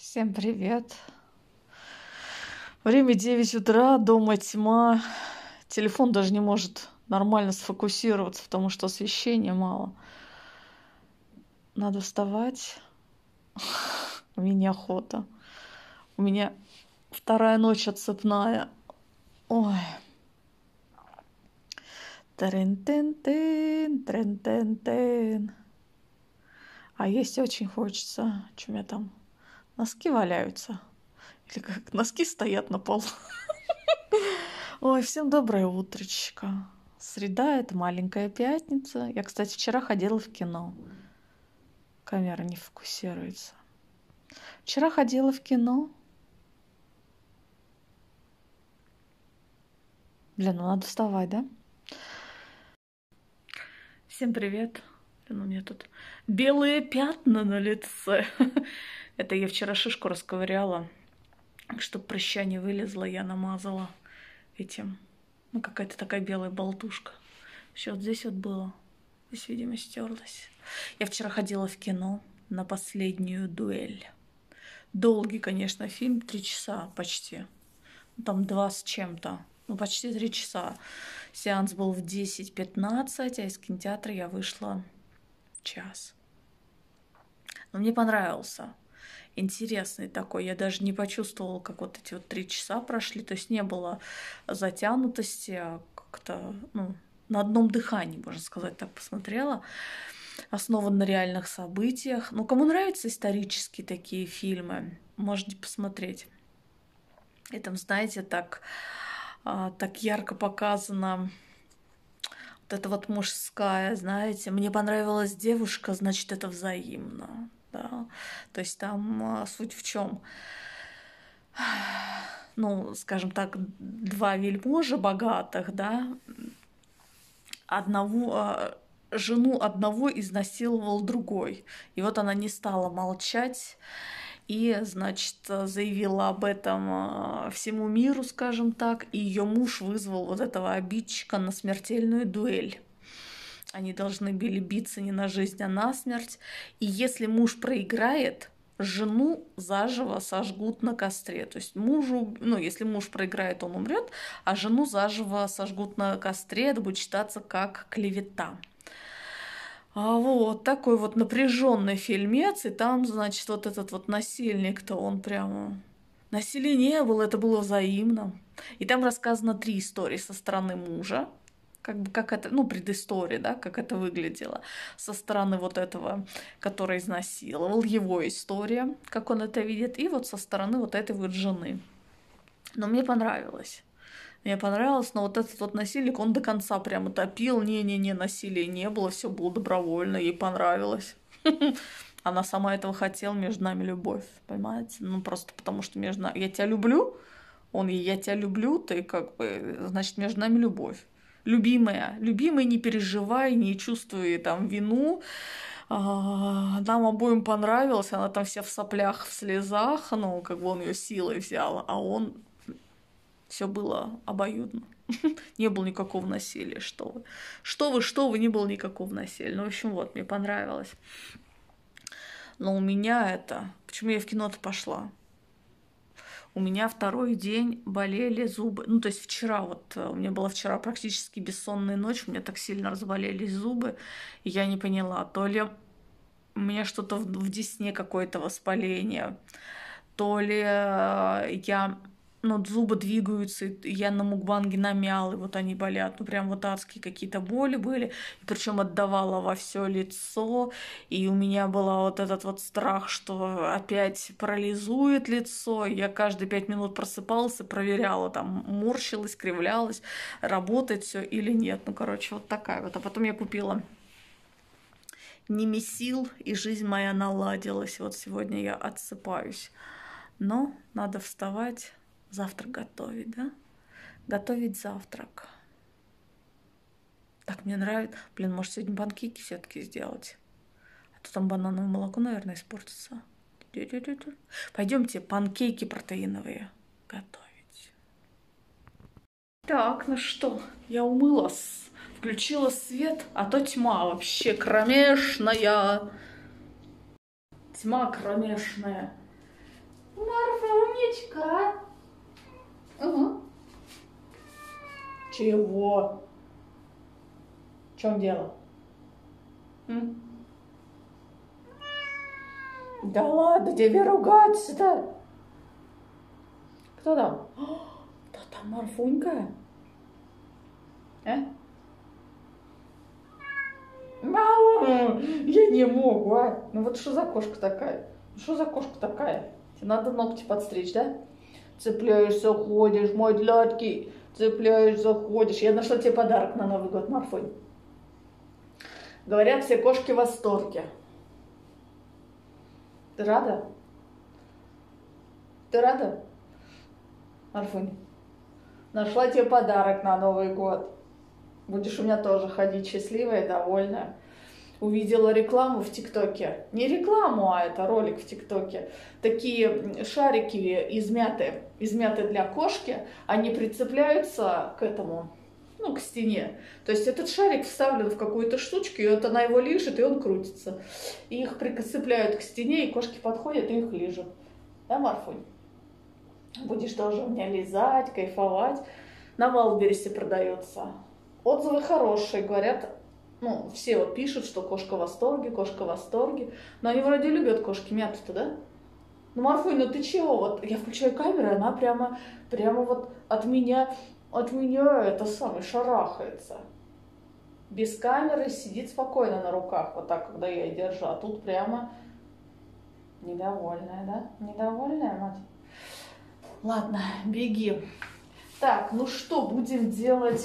Всем привет. Время 9 утра, дома тьма. Телефон даже не может нормально сфокусироваться, потому что освещения мало. Надо вставать. Мне неохота. У меня вторая ночь отцепная. Ой. Трен-тен-тен, трен-тен-тен. А есть очень хочется. Что у меня там? Носки валяются. Или как носки стоят на полу. Ой, всем доброе утречко. Среда — это маленькая пятница. Я, кстати, вчера ходила в кино. Камера не фокусируется. Вчера ходила в кино. Блин, ну надо вставать, да? Всем привет. Блин, у меня тут белые пятна на лице. Это я вчера шишку расковыряла. Чтоб прыща не вылезла, я намазала этим. Ну, какая-то такая белая болтушка. Все вот здесь вот было. Здесь, видимо, стерлась. Я вчера ходила в кино на «Последнюю дуэль». Долгий, конечно, фильм, 3 часа почти. Там 2 с чем-то. Ну, почти 3 часа. Сеанс был в 10:15, а из кинотеатра я вышла в час. Но мне понравился. Интересный такой. Я даже не почувствовала, как вот эти вот 3 часа прошли. То есть не было затянутости, а как-то, ну, на одном дыхании, можно сказать, так посмотрела. Основан на реальных событиях. Ну, кому нравятся исторические такие фильмы, можете посмотреть. И там, знаете, так ярко показана вот эта вот мужская, знаете. Мне понравилась девушка, значит, это взаимно. Да? То есть там суть в чем? Ну, скажем так, 2 вельможи богатых, да, жену одного изнасиловал другой. И вот она не стала молчать и, значит, заявила об этом всему миру, скажем так, и ее муж вызвал вот этого обидчика на смертельную дуэль. Они должны были биться не на жизнь, а на смерть. И если муж проиграет, жену заживо сожгут на костре. То есть мужу, ну, если муж проиграет, он умрет, а жену заживо сожгут на костре. Это будет считаться как клевета. Вот такой вот напряженный фильмец, и там, значит, вот этот вот насильник-то, он прямо... Насилия не было, это было взаимно. И там рассказано 3 истории со стороны мужа, как это, ну, предыстория, да, как это выглядело. Со стороны вот этого, который изнасиловал, его история, как он это видит, и вот со стороны вот этой вот жены. Но мне понравилось. Мне понравилось, но вот этот вот насильник, он до конца прямо топил. Не-не-не, насилия не было, все было добровольно, ей понравилось. Она сама этого хотела, между нами любовь, понимаете? Ну, просто потому что между нами... Я тебя люблю, он ей, я тебя люблю, ты как бы, значит, между нами любовь. Любимая, не переживай, не чувствуй там вину. Нам обоим понравилось, она там вся в соплях, в слезах, ну, как бы он ее силой взял, а он... Все было обоюдно. Не было никакого насилия, что вы. Что вы, не было никакого насилия. Ну, в общем, вот, мне понравилось. Но у меня это... Почему я в кино-то пошла? У меня второй день болели зубы. Ну, то есть вчера вот, у меня была вчера практически бессонная ночь, у меня так сильно разболелись зубы, и я не поняла, то ли у меня что-то в десне какое-то воспаление, то ли я... Ну, зубы двигаются, и я на мукбанге намял, и вот они болят. Ну, прям вот адские какие-то боли были. И причем отдавала во все лицо. И у меня был вот этот вот страх, что опять парализует лицо. Я каждые 5 минут просыпалась и проверяла, там, морщилась, кривлялась, работает все или нет. Ну, короче, вот такая вот. А потом я купила Немесил, и жизнь моя наладилась. Вот сегодня я отсыпаюсь. Но надо вставать. Завтрак готовить, да? Готовить завтрак. Так, мне нравится. Блин, может, сегодня панкейки все-таки сделать? А то там банановое молоко, наверное, испортится. Пойдемте панкейки протеиновые готовить. Так, ну что, я умылась, включила свет, а то тьма вообще кромешная. Тьма кромешная. Сонечка. Угу. Чего? В чем дело? М? Да ладно тебе ругаться-то. Кто там? Да там Марфунька. А? Мама, я не могу, а. Ну вот что за кошка такая? Что за кошка такая? Тебе надо ногти подстричь, да? Цепляешься, ходишь, мой сладкий. Цепляешься, ходишь. Я нашла тебе подарок на Новый год, Марфунь. Говорят, все кошки в восторге. Ты рада? Ты рада, Марфунь? Нашла тебе подарок на Новый год. Будешь у меня тоже ходить счастливая и довольная. Увидела рекламу в ТикТоке. Не рекламу, а это ролик в ТикТоке. Такие шарики измятые для кошки, они прицепляются к этому, ну, к стене. То есть этот шарик вставлен в какую-то штучку, и вот она его лижет, и он крутится. И их прицепляют к стене, и кошки подходят и их лижут. Да, Марфунь? Будешь тоже у меня лизать, кайфовать. На Валбересе продается. Отзывы хорошие, говорят, ну, все вот пишут, что кошка в восторге, кошка в восторге. Но они вроде любят кошки мяту-то, да? Ну, Марфунь, ну ты чего? Вот я включаю камеру, она прямо вот от меня это самое, шарахается. Без камеры сидит спокойно на руках, вот так, когда я ее держу. А тут прямо недовольная, да? Недовольная, мать? Ладно, беги. Так, ну что, будем делать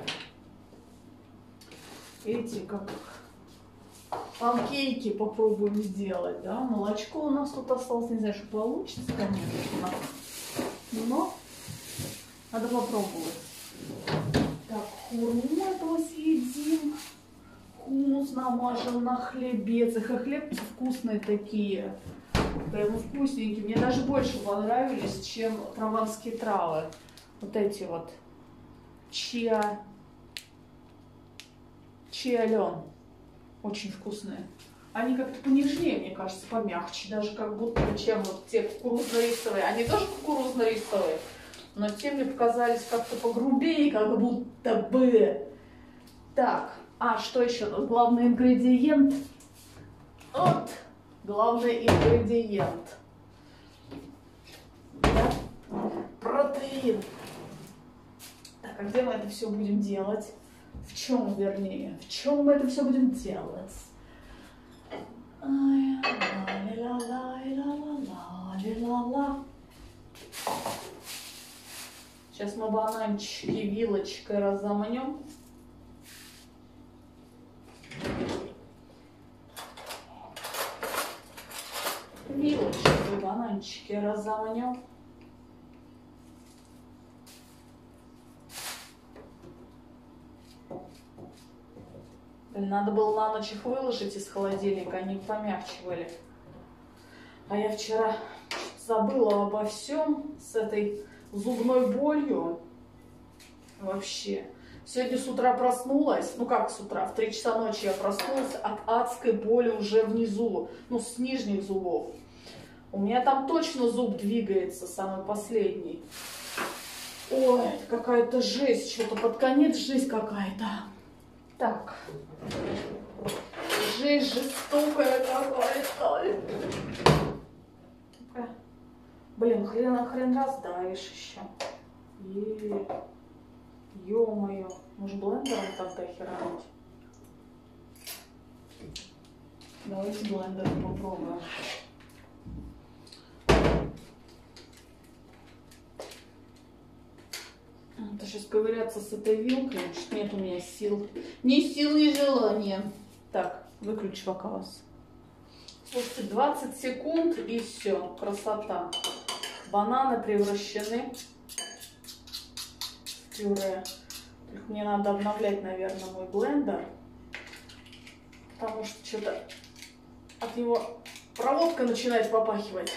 эти, как панкейки попробуем сделать, да? Молочко у нас тут осталось, не знаю, что получится, конечно, но надо попробовать. Так, хурму этого съедим. Хумус намажем на хлебец. Их хлебцы вкусные такие. Прямо вкусненькие. Мне даже больше понравились, чем прованские травы. Вот эти вот. Чиален. Очень вкусные. Они как-то понежнее, мне кажется, помягче. Даже как будто, чем вот те кукурузно-рисовые. Они тоже кукурузно-рисовые. Но те мне показались как-то погрубее, как будто бы. Так, а что еще? Главный ингредиент. Вот. Главный ингредиент. Да? Протеин. Так, а где мы это все будем делать? В чем, вернее? В чем мы это все будем делать? Сейчас мы бананчики вилочкой разомнем. Вилочкой бананчики разомнем. Блин, надо было на ночь их выложить из холодильника, они помягче были. А я вчера забыла обо всем с этой зубной болью. Вообще. Сегодня с утра проснулась, ну как с утра, в 3 часа ночи я проснулась от адской боли уже внизу, ну с нижних зубов. У меня там точно зуб двигается, самый последний. Ой, какая-то жесть, что-то под конец жесть какая-то. Так, жесть жестокая какая-то. Блин, хрен раздавишь еще. Ё-моё, может блендером тогда херануть? Давайте блендером попробуем. Это сейчас ковыряться с этой вилкой, что нет у меня сил. Ни сил, ни желания. Так, выключи пока вас. Слушайте, 20 секунд и все, красота. Бананы превращены в пюре. Только мне надо обновлять, наверное, мой блендер. Потому что что-то от него проводка начинает попахивать.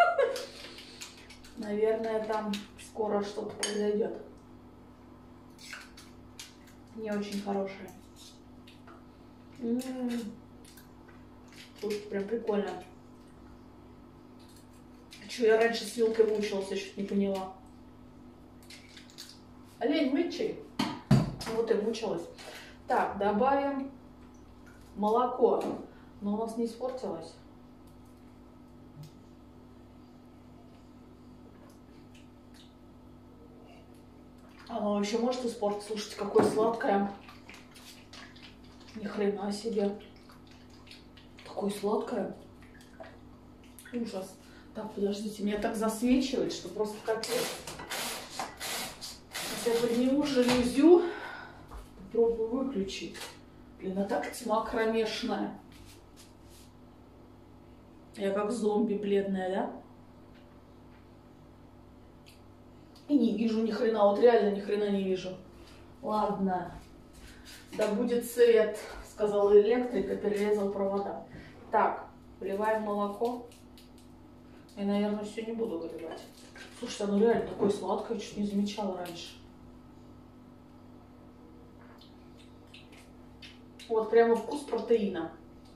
Наверное, там скоро что-то произойдет. Не очень хорошее. Слушай, прям прикольно. Че, я раньше с вилкой мучилась, я что-то не поняла. Олень мытчий. Вот и мучилась. Так, добавим молоко. Но у нас не испортилось. Оно вообще может испортиться. Слушайте, какое сладкое. Ни хрена себе. Такое сладкое. Ужас. Так, подождите, меня так засвечивает, что просто капец. Сейчас я подниму жалюзю. Попробую выключить. Блин, а так тьма кромешная. Я как зомби бледная, да? И не вижу ни хрена, вот реально ни хрена не вижу. Ладно. Да будет свет, сказал электрик и перерезал провода. Так, вливаем молоко. Я, наверное, все не буду выливать. Слушайте, оно реально такое сладкое, чуть не замечала раньше. Вот прямо вкус протеина.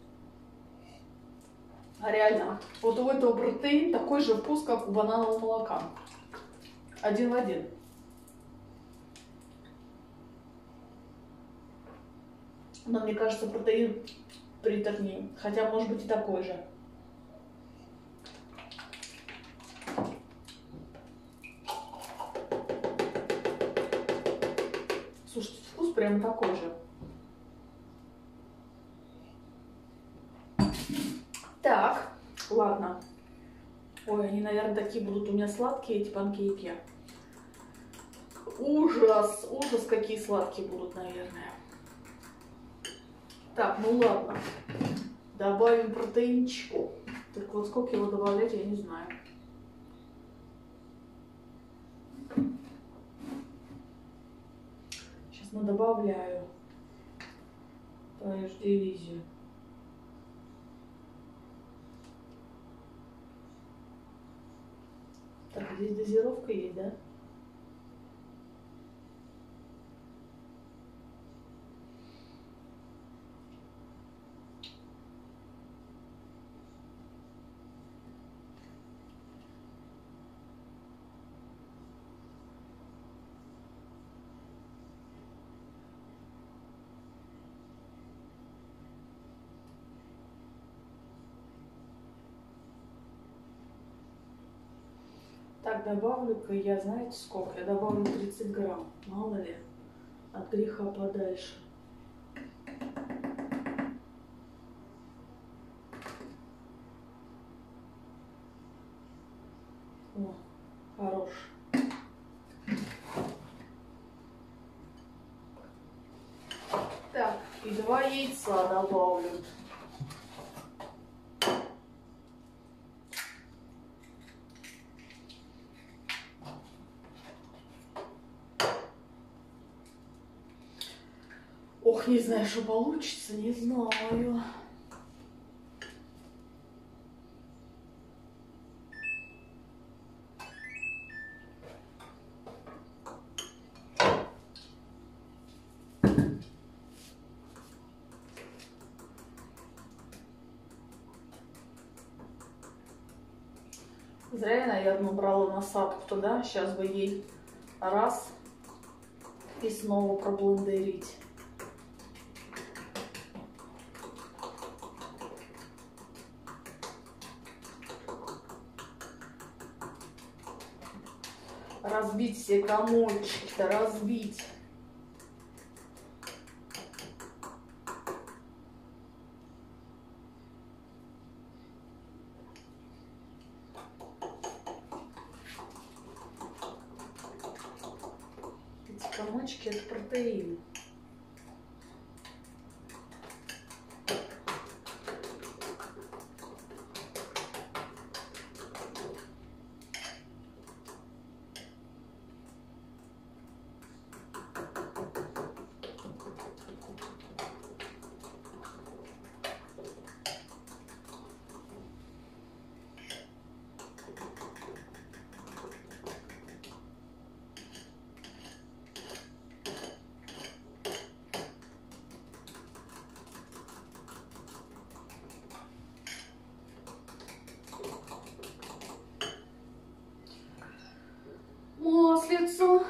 А реально, вот у этого протеин такой же вкус, как у бананового молока. Один в один. Но мне кажется, протеин приторнее. Хотя, может быть, и такой же. Слушайте, вкус прямо такой же. Так, ладно. Ой, они, наверное, такие будут у меня сладкие, эти панкейки. Ужас, ужас, какие сладкие будут, наверное. Так, ну ладно. Добавим протеинчику. Так вот, сколько его добавлять, я не знаю. Сейчас надобавляю. Твою ж дивизию. Так, здесь дозировка есть, да? Так, добавлю-ка я, знаете сколько? Я добавлю 30 грамм. Мало ли, от греха подальше. О, хорош. Так, и 2 яйца добавлю. Ох, не знаю, что получится, не знаю. Зря я, наверное, брала насадку туда. Сейчас бы ей раз и снова проблендерить. Разбить все комочки-то, разбить. Эти комочки — это протеин. пиццу.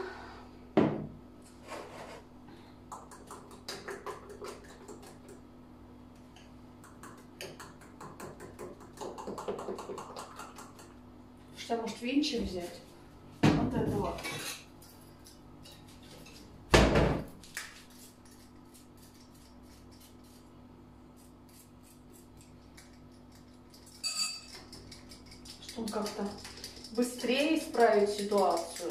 Что, может, венчик взять? Вот этого. Чтобы как-то быстрее исправить ситуацию.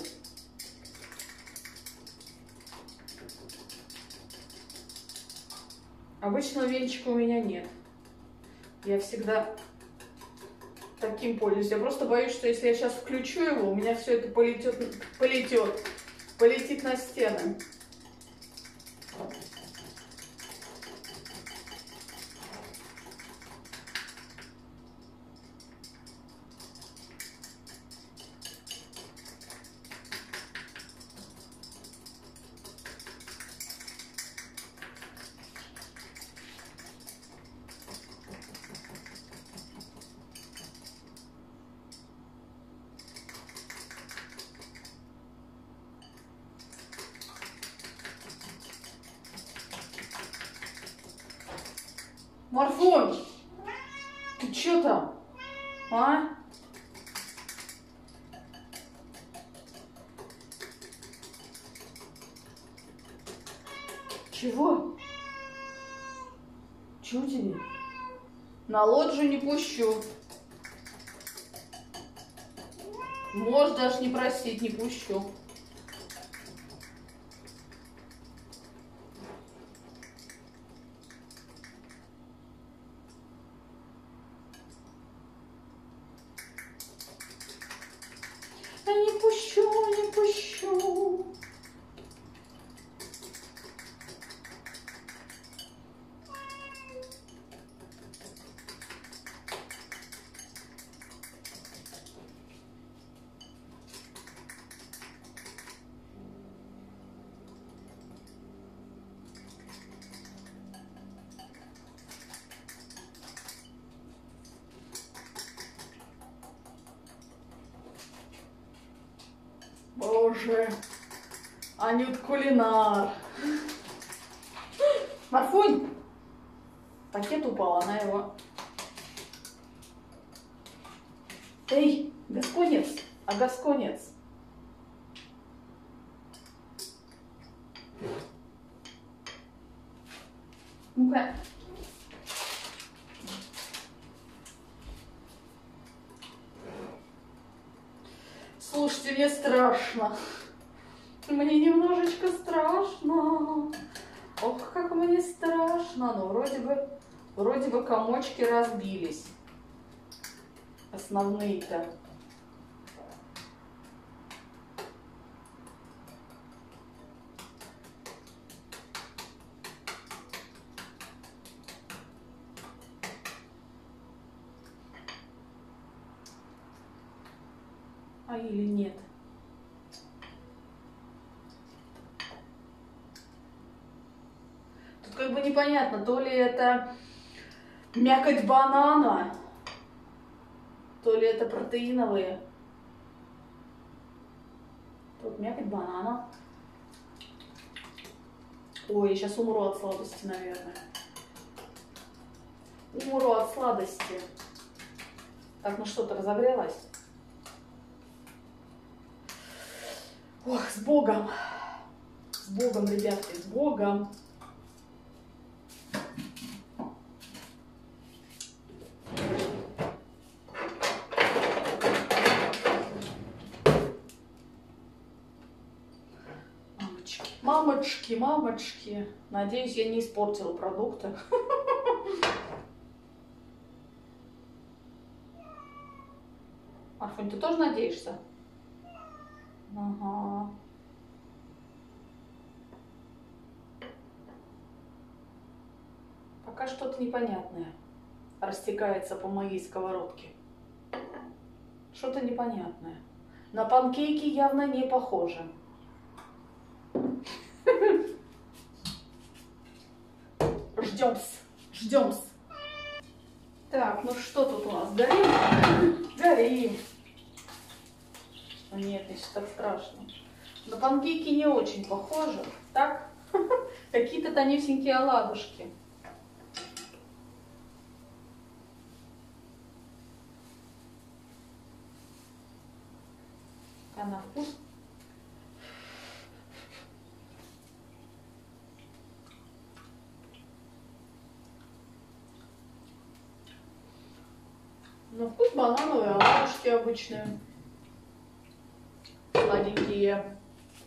Обычного венчика у меня нет. Я всегда таким пользуюсь. Я просто боюсь, что если я сейчас включу его, у меня все это полетит на стены. Марфунь, ты чё там? А? Чего? Чего тебе? На лоджию не пущу. Можешь даже не просить, не пущу. Да не пущу, не пущу. Боже, Анют кулинар. Марфунь, пакет упал, она его... Эй, гасконец, а гасконец. Ну-ка. Слушайте, мне страшно. Мне немножечко страшно. Ох, как мне страшно. Но вроде бы комочки разбились. Основные-то. А или нет? Тут как бы непонятно, то ли это мякоть банана, то ли это протеиновые. Тут мякоть банана. Ой, я сейчас умру от сладости, наверное. Умру от сладости. Так, ну что-то разогрелось. Ох, с Богом. С Богом, ребятки, с Богом. Мамочки, мамочки. Надеюсь, я не испортила продукты. Марфунь, ты тоже надеешься? Ага. Пока что-то непонятное растекается по моей сковородке. Что-то непонятное. На панкейки явно не похоже. Ждем-с, ждем-с. Так, ну что тут у нас? Горим? Горим. Нет, здесь так страшно. На панкейки не очень похоже. Так? Какие-то тонюсенькие оладушки. А на вкус? На вкус банановые оладушки обычные. Сладенькие.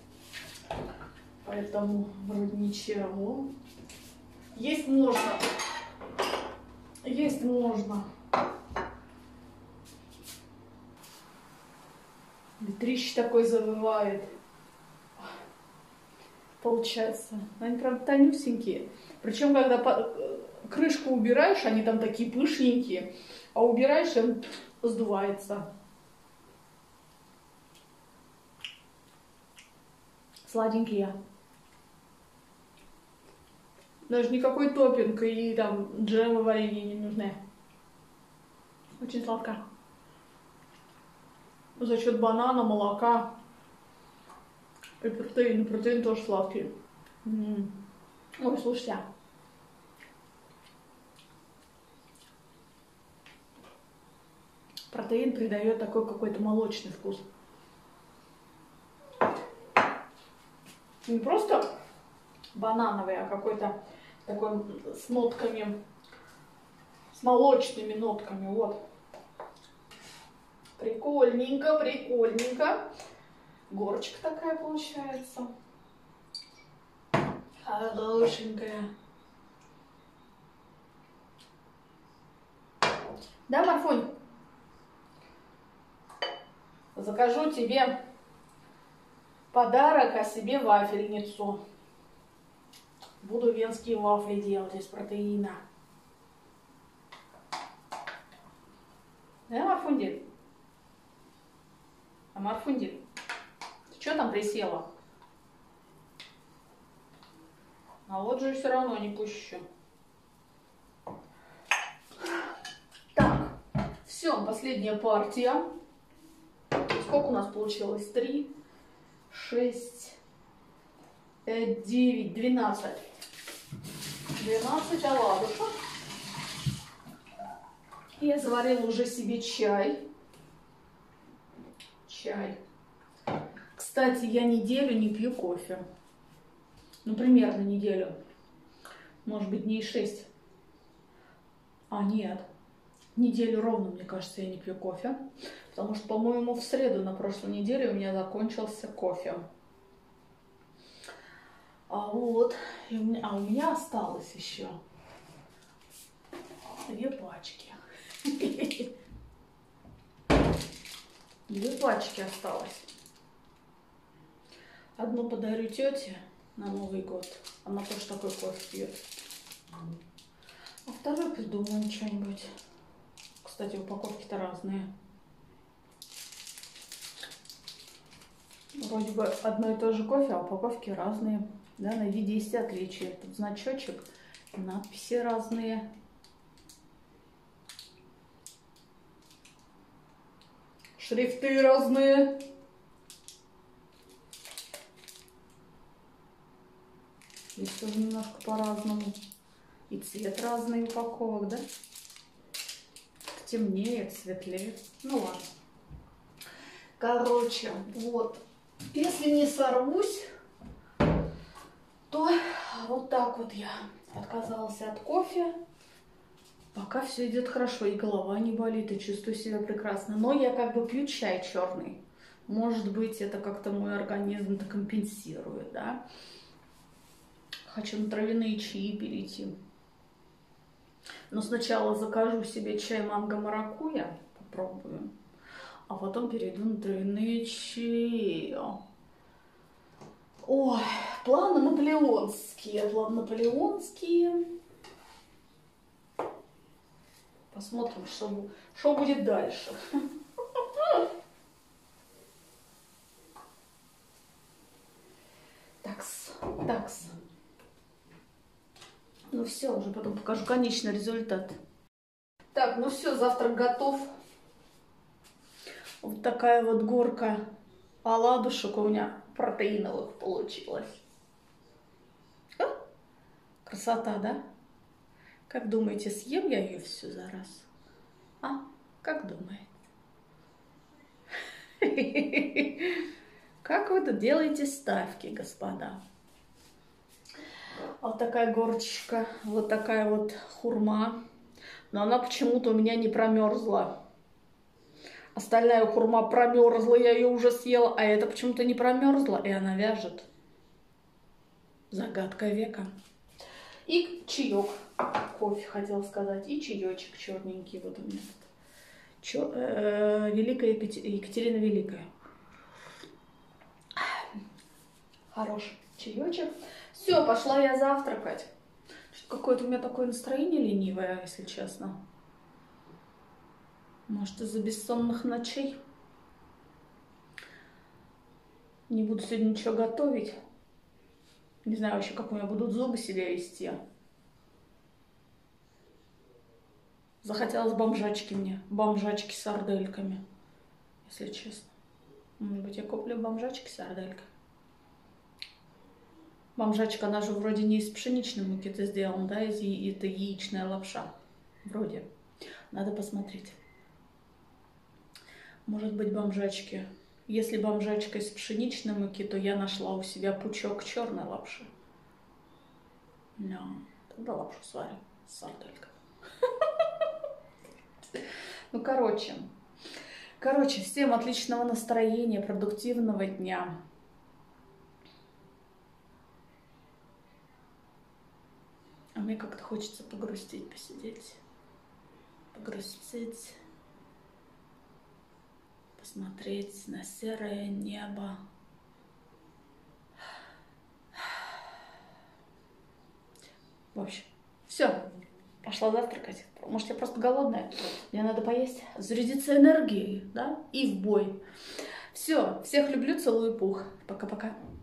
Поэтому вроде ничего. Есть можно. Есть можно. Ветрище такой завывает. Получается. Они прям тонюсенькие. Причем, когда крышку убираешь, они там такие пышненькие. А убираешь, он сдувается. Сладенькие. Даже никакой топпинг и там джема варенье не нужны. Очень сладко. За счет банана, молока и протеина. Протеин тоже сладкий. Ой, слушайте. Протеин придает такой какой-то молочный вкус. Не просто банановый, а какой-то такой с нотками, с молочными нотками. Вот. Прикольненько, прикольненько. Горочка такая получается. Хорошенькая. Да, Марфунь? Закажу тебе подарок, а себе вафельницу. Буду венские вафли делать из протеина. Да, Марфунди? А Марфунди, ты что там присела? А вот же все равно не пущу. Так, все, последняя партия. Сколько у нас получилось? 3, 6, 9, 12. 12 оладушек. Я заварила уже себе чай. Чай. Кстати, я неделю не пью кофе. Ну, примерно неделю. Может быть, дней 6. А, нет. Неделю ровно, мне кажется, я не пью кофе. Потому что, по-моему, в среду на прошлой неделе у меня закончился кофе. А вот, у меня осталось еще 2 пачки. 2 пачки осталось. Одну подарю тете на Новый год. Она тоже такой кофе пьет. А второй придумаем что-нибудь. Кстати, упаковки-то разные. Вроде бы одно и то же кофе, а упаковки разные. Да, на виде есть отличия. Тут значочек, надписи разные. Шрифты разные. Здесь тоже немножко по-разному. И цвет разный упаковок, да? Темнее, светлее. Ну ладно. Короче, вот. Если не сорвусь, то вот так вот я отказалась от кофе. Пока все идет хорошо, и голова не болит, и чувствую себя прекрасно. Но я как бы пью чай черный. Может быть, это как-то мой организм компенсирует, да? Хочу на травяные чаи перейти. Но сначала закажу себе чай манго-маракуйя, попробую. А потом перейду на травяные чаи. Ой, планы наполеонские, Посмотрим, что будет дальше. Такс. Ну все, уже потом покажу конечный результат. Так, ну все, завтрак готов. Вот такая вот горка оладушек у меня протеиновых получилось. О, красота, да? Как думаете, съем я ее всю за раз? А? Как думаете? Как вы тут делаете ставки, господа? Вот такая горочка, вот такая вот хурма. Но она почему-то у меня не промерзла. Остальная хурма промерзла, я ее уже съела, а эта почему-то не промерзла, и она вяжет. Загадка века. И чаек. Кофе хотела сказать. И чаечек черненький вот у меня тут. Великая Екатерина Великая. Хороший чаечек. Все, пошла я завтракать. Какое-то у меня такое настроение ленивое, если честно. Может, из-за бессонных ночей. Не буду сегодня ничего готовить. Не знаю вообще, как у меня будут зубы себя вести. Захотелось бомжачки мне. Бомжачки с сардельками. Если честно. Может быть, я куплю бомжачки с сардельками. Бомжачка, она же вроде не из пшеничной муки-то сделана, да? Это яичная лапша. Вроде. Надо посмотреть. Может быть, бомжачки. Если бомжачка из пшеничной муки, то я нашла у себя пучок черной лапши. Да, тогда лапшу сварим с сарделькой. Ну, короче, всем отличного настроения, продуктивного дня. А мне как-то хочется погрустить, посидеть. Погрустить. Посмотреть на серое небо. В общем, все. Пошла завтракать. Может, я просто голодная. Мне надо поесть, зарядиться энергией, да? И в бой. Все. Всех люблю, целую, пух. Пока-пока.